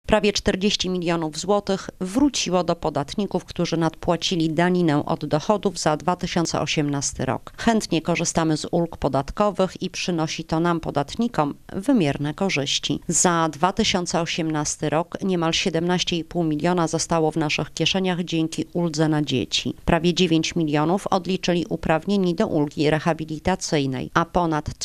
Prawie 40 milionów złotych wróciło do podatników, którzy nadpłacili daninę od dochodów za 2018 rok. Chętnie korzystamy z ulg podatkowych i przynosi to nam, podatnikom, wymierne korzyści. Za 2018 rok niemal 17,5 miliona zostało w naszych kieszeniach dzięki uldze na dzieci. Prawie 9 milionów odliczyli uprawnieni do ulgi rehabilitacyjnej, a ponad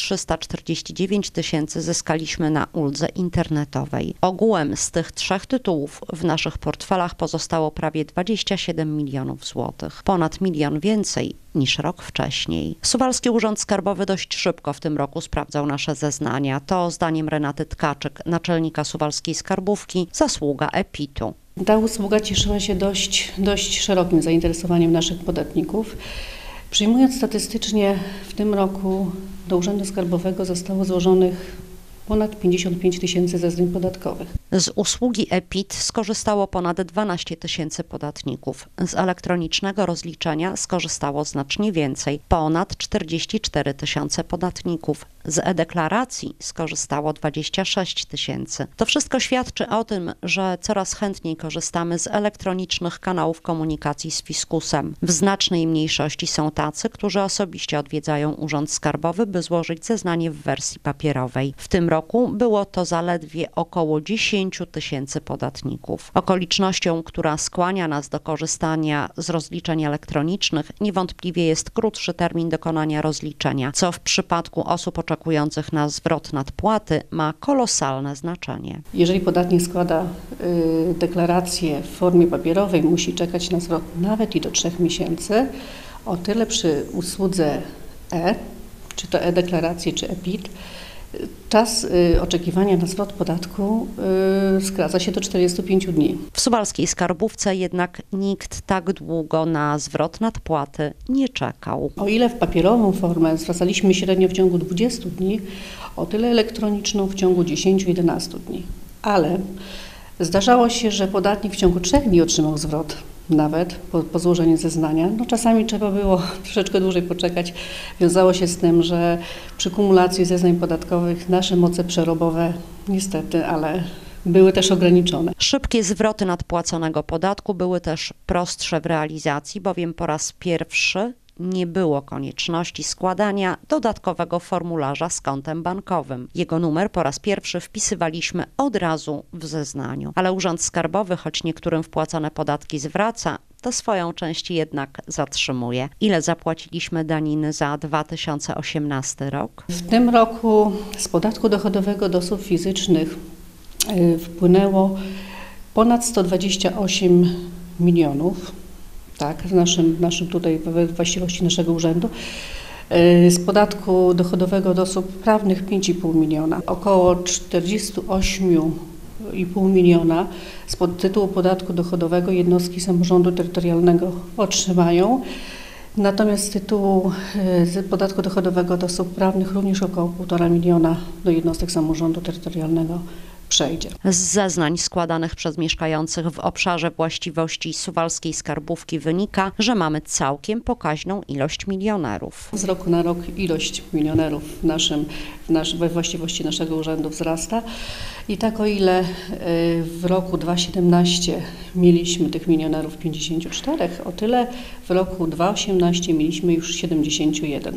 349 tysięcy zyskaliśmy na uldze internetowej. Ogółem z tych trzech tytułów w naszych portfelach pozostało prawie 27 milionów złotych. Ponad milion więcej niż rok wcześniej. Suwalski Urząd Skarbowy dość szybko w tym roku sprawdzał nasze zeznania. To zdaniem Renaty Tkaczyk, naczelnika suwalskiej skarbówki, zasługa EPIT-u. Ta usługa cieszyła się dość szerokim zainteresowaniem naszych podatników. Przyjmując statystycznie, w tym roku do Urzędu Skarbowego zostało złożonych ponad 55 tysięcy zeznań podatkowych. Z usługi EPIT skorzystało ponad 12 tysięcy podatników. Z elektronicznego rozliczenia skorzystało znacznie więcej, ponad 44 tysiące podatników. Z e-deklaracji skorzystało 26 tysięcy. To wszystko świadczy o tym, że coraz chętniej korzystamy z elektronicznych kanałów komunikacji z fiskusem. W znacznej mniejszości są tacy, którzy osobiście odwiedzają Urząd Skarbowy, by złożyć zeznanie w wersji papierowej. W tym roku było to zaledwie około 10 tysięcy podatników. Okolicznością, która skłania nas do korzystania z rozliczeń elektronicznych, niewątpliwie jest krótszy termin dokonania rozliczenia, co w przypadku osób oczekujących na zwrot nadpłaty ma kolosalne znaczenie. Jeżeli podatnik składa deklarację w formie papierowej, musi czekać na zwrot nawet i do 3 miesięcy. O tyle przy usłudze czy to e-deklaracje, czy EPIT, czas oczekiwania na zwrot podatku skraca się do 45 dni. W suwalskiej skarbówce jednak nikt tak długo na zwrot nadpłaty nie czekał. O ile w papierową formę zwracaliśmy średnio w ciągu 20 dni, o tyle elektroniczną w ciągu 10-11 dni. Ale zdarzało się, że podatnik w ciągu 3 dni otrzymał zwrot. Nawet po złożeniu zeznania. Czasami trzeba było troszeczkę dłużej poczekać. Wiązało się z tym, że przy kumulacji zeznań podatkowych nasze moce przerobowe niestety, ale były też ograniczone. Szybkie zwroty nadpłaconego podatku były też prostsze w realizacji, bowiem po raz pierwszy nie było konieczności składania dodatkowego formularza z kontem bankowym. Jego numer po raz pierwszy wpisywaliśmy od razu w zeznaniu. Ale Urząd Skarbowy, choć niektórym wpłacone podatki zwraca, to swoją część jednak zatrzymuje. Ile zapłaciliśmy daniny za 2018 rok? W tym roku z podatku dochodowego do osób fizycznych wpłynęło ponad 128 milionów. Tak, w naszym tutaj, we właściwości naszego urzędu. Z podatku dochodowego do osób prawnych 5,5 miliona. Około 48,5 miliona z tytułu podatku dochodowego jednostki samorządu terytorialnego otrzymają. Natomiast z tytułu podatku dochodowego do osób prawnych również około 1,5 miliona do jednostek samorządu terytorialnego przejdzie. Z zeznań składanych przez mieszkających w obszarze właściwości suwalskiej skarbówki wynika, że mamy całkiem pokaźną ilość milionerów. Z roku na rok ilość milionerów we właściwości naszego urzędu wzrasta i tak o ile w roku 2017 mieliśmy tych milionerów 54, o tyle w roku 2018 mieliśmy już 71.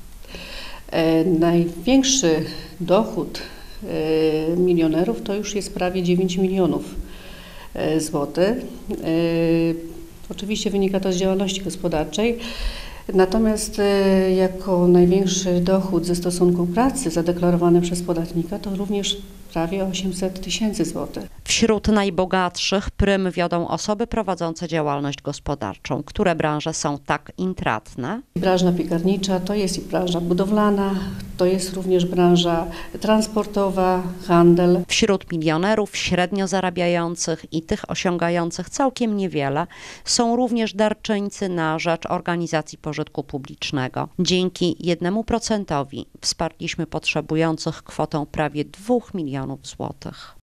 Największy dochód milionerów to już jest prawie 9 milionów złotych. Oczywiście wynika to z działalności gospodarczej. Natomiast jako największy dochód ze stosunku pracy zadeklarowany przez podatnika to również prawie 800 tysięcy złotych. Wśród najbogatszych prym wiodą osoby prowadzące działalność gospodarczą. Które branże są tak intratne? Branża piekarnicza to jest i branża budowlana, to jest również branża transportowa, handel. Wśród milionerów średnio zarabiających i tych osiągających całkiem niewiele są również darczyńcy na rzecz organizacji pożytku publicznego. Dzięki 1% wsparliśmy potrzebujących kwotą prawie 2 milionów złotych.